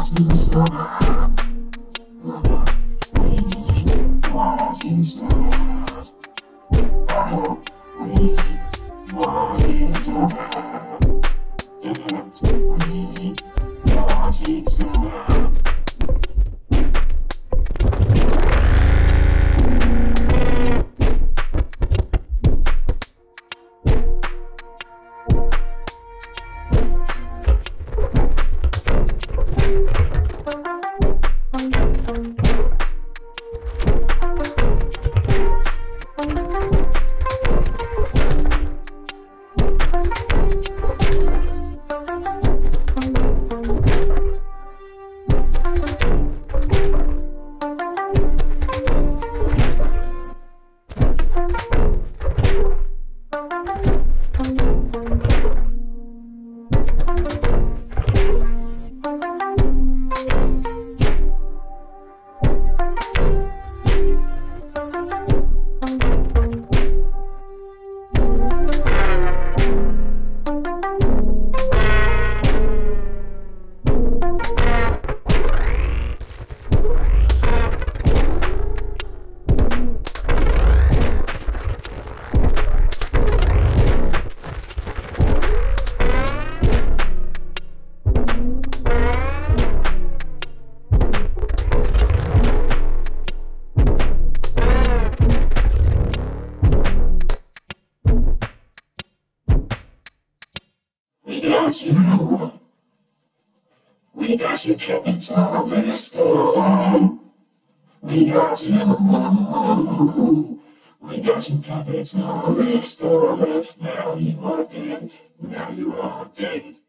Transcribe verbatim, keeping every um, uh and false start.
got you. We got you chickens on the store. We got you. We got you chickens on the store. Now you are dead. Now you are dead.